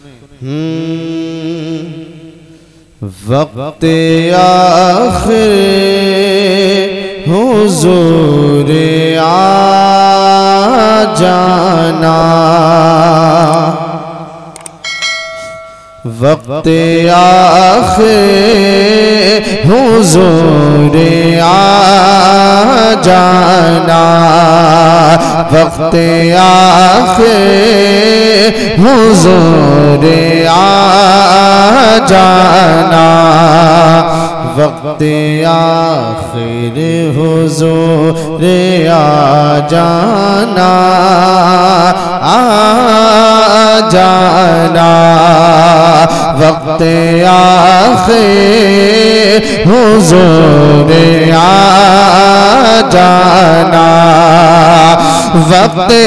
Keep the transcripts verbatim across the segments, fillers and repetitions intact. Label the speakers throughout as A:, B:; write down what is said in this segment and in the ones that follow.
A: वक्त आखिर हुजूर आ जाना, वक्त आखिर हुजूर आ जाना, वक्त आखिर हुजूर आ जाना, वक्त आखिर हुजूर आ जाना, आ जाना, वक्त आखिर हुजूर आ जाना, वक्त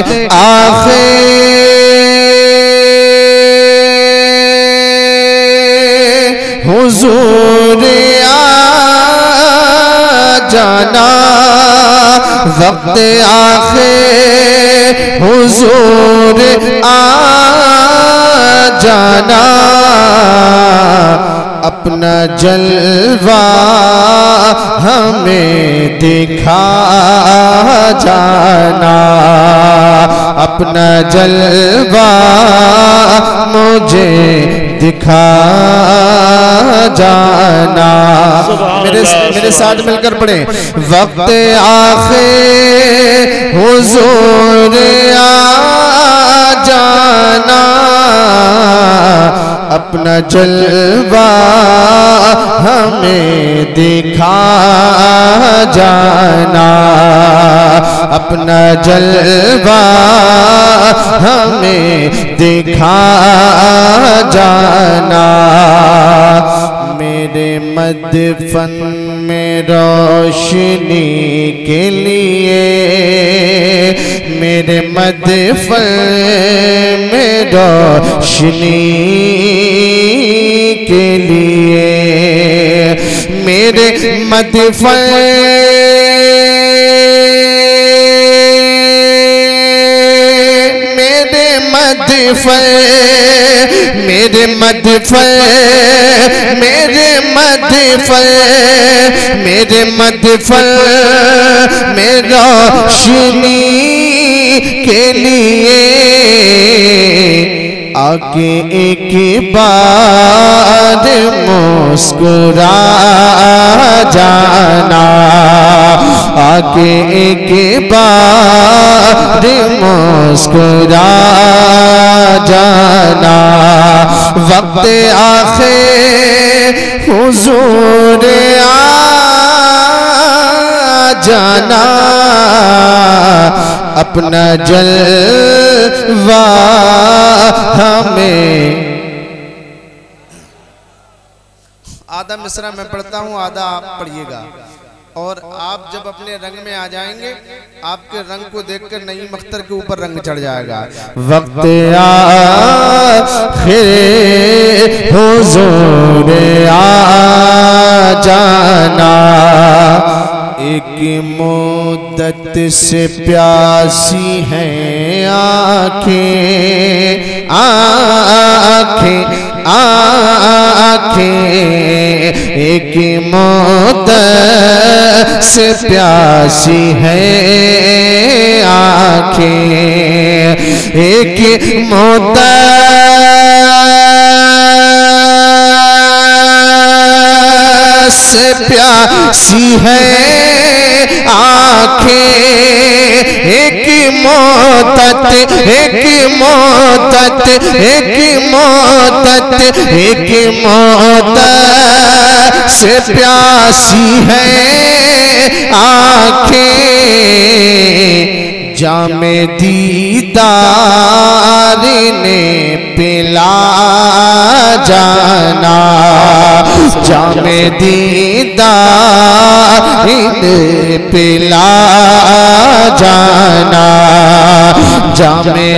A: आखिर हुजूर आ जाना, वक्त आखिर हुजूर आ जाना, अपना जलवा हमें दिखा जाना, अपना जलवा मुझे दिखा जाना। मेरे मेरे साथ मिलकर पढ़े, वक्त आखिर हुजूर आ जाना, अपना जलवा हमें दिखा जाना, अपना जलवा हमें दिखा जाना। मेरे मदफन में रोशनी के लिए, मेरे मदफन में रोशनी के लिए, मेरे मदफन मेरे मदफन मेरे मदफन मेरे मदफन मेरे मदफन में रोशनी के लिए आके एक बार मुस्कुरा जाना, आके एक बार मुस्कुरा जाना, वक्त आखिर हुजूर आ जाना, अपना जलवा हमें। आधा मिसरा मैं पढ़ता हूँ, आधा आप पढ़िएगा, और आप जब अपने रंग में आ जाएंगे आपके रंग को देखकर नईम अख्तर के ऊपर रंग चढ़ जाएगा। वक्त आखिर हुजूर आ जाना, एक मुद्दत से प्यासी हैं आँखें, आँखें आँखें, एक मुद्दत से प्यासी हैं आँखें, एक मुद्दत से प्यासी है आँखें, एक मोहब्बत एक मोहब्बत एक मोहब्बत एक मोहब्बत से प्यासी है आँखें, जामे दीदार ने पिला जाना, जामे दीदार ने पिला जाना, जामे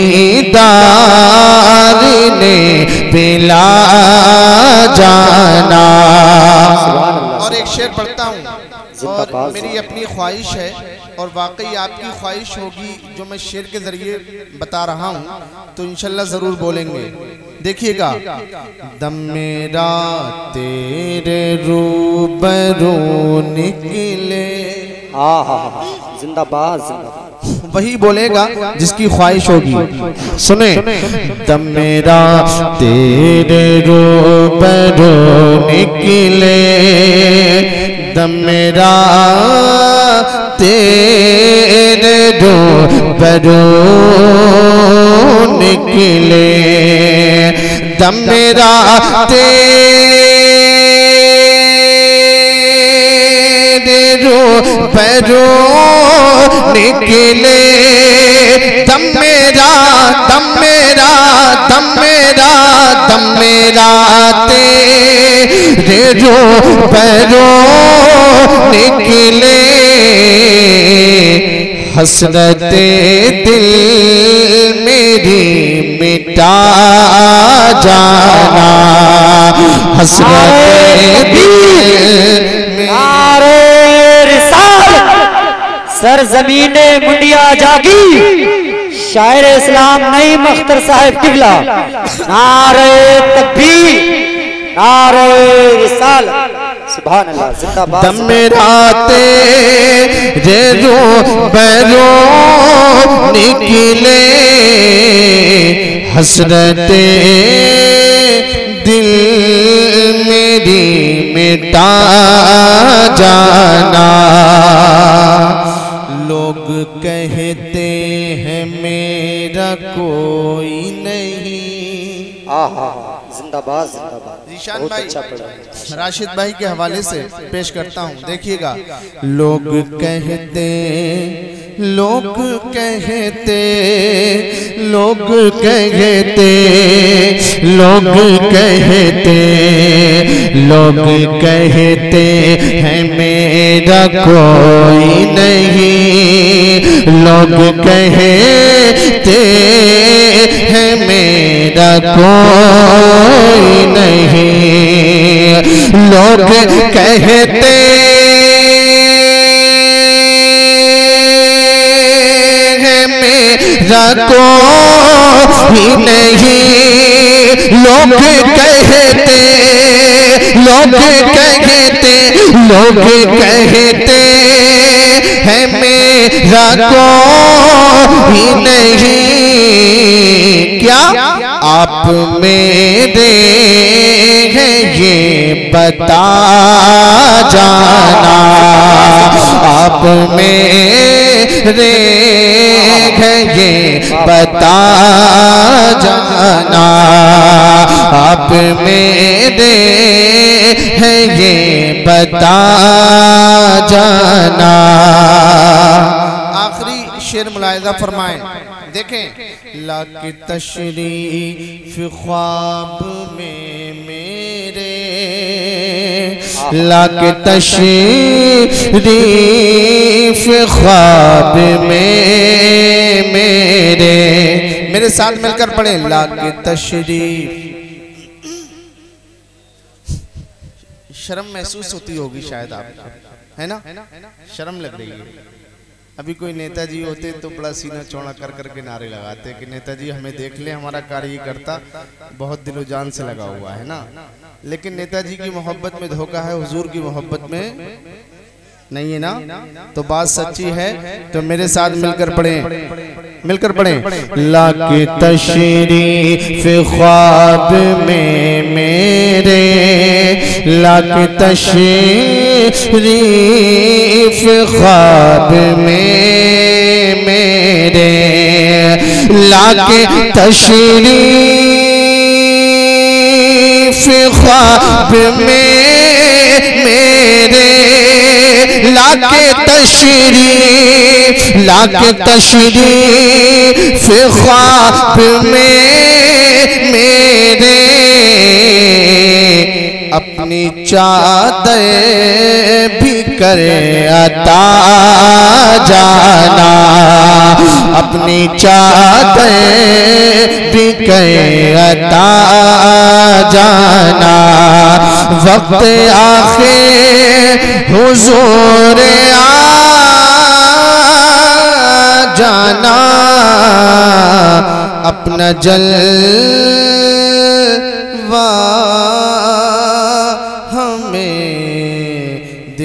A: दीदार ने पिला जाना। और एक शेर पढ़ता हूँ, और मेरी अपनी ख्वाहिश है और वाकई आपकी ख्वाहिश होगी जो मैं शेर के ज़रिए बता रहा हूँ, तो इंशाल्लाह ज़रूर बोलेंगे। देखिएगा, दम मेरा तेरे रूबरू निकले,
B: जिंदाबाद जिंदाबाद,
A: वही बोलेगा जिसकी ख्वाहिश होगी। सुने, दम मेरा तेरे रूबरू निकले, दम मेरा तेरे रूबरू निकले, दम मेरा तेरे रूबरू निकले, दम मेरा दम मेरा दम मेरा दम मेरा तेरे रूबरू निकले, हसरते दिल मेरी मिटा जाना, हसरते दिल
B: नारे रिसालत, सरजमीने मुंडिया जागी, शायर इस्लाम नईम अख्तर साहिब किबला, नारे तकबीर, नारे रिसालत, सुभान अल्लाह, जिंदाबाद।
A: दम मेरा तेरे रूबरू निकले, हसरते दिल मेरी मिटा जाना, लोग कहते हैं मेरा कोई नहीं।
B: आहा, जिंदाबाद जिंदाबाद,
A: जीशान
B: बहुत
A: भाई,
B: अच्छा पढ़ा,
A: राशिद भाई के हवाले से पेश करता हूँ। देखिएगा, लोग कहते लोग कहते लोग कहते लोग कहते लोग कहते हैं मेरा कोई नहीं, लोग कहते हैं मेरा कोई नहीं, लोग कहते हैं मेरा कोई नहीं, लोग कहते लोग कहते लोग कहते हैं मेरा कोई नहीं, क्या आप मेरे हैं ये बता जाना, आप मेरे हैं ये बता जाना, आप मेरे हैं ये बता जाना। आखिरी शेर मुलाहिजा फरमाएं, देखें, लाके तशरीफ ख्वाब में मेरे, लाके तशरीफ ख्वाब में मेरे, मेरे साथ मिलकर पढ़े, लाके तशरीफ। शर्म महसूस होती होगी शायद आपको, है ना, शर्म लग रही है। अभी कोई नेताजी होते तो बड़ा सीना चौड़ा कर कर के नारे लगाते कि नेताजी हमें देख ले, हमारा कार्य करता, बहुत दिलो जान से लगा हुआ है ना। लेकिन नेताजी की मोहब्बत में धोखा है, हुजूर की मोहब्बत में नहीं है ना। तो बात सच्ची है, तो मेरे साथ मिलकर पढ़ें, मिलकर पढ़ें, लाके तशरीफ ख्वाब में मेरे, लाके तशरीफ ख्वाब में मेरे, लाके तशरीफ ख्वाब में मेरे, लाके तशरीफ लाके तशरीफ ख्वाब में मेरे, अपनी चादर भी करे अता जाना, अपनी चादर भी करे अता जाना, वक्त आखिर हुजूर आ जाना, अपना जल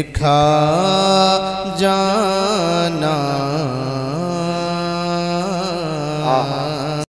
A: देखा जाना।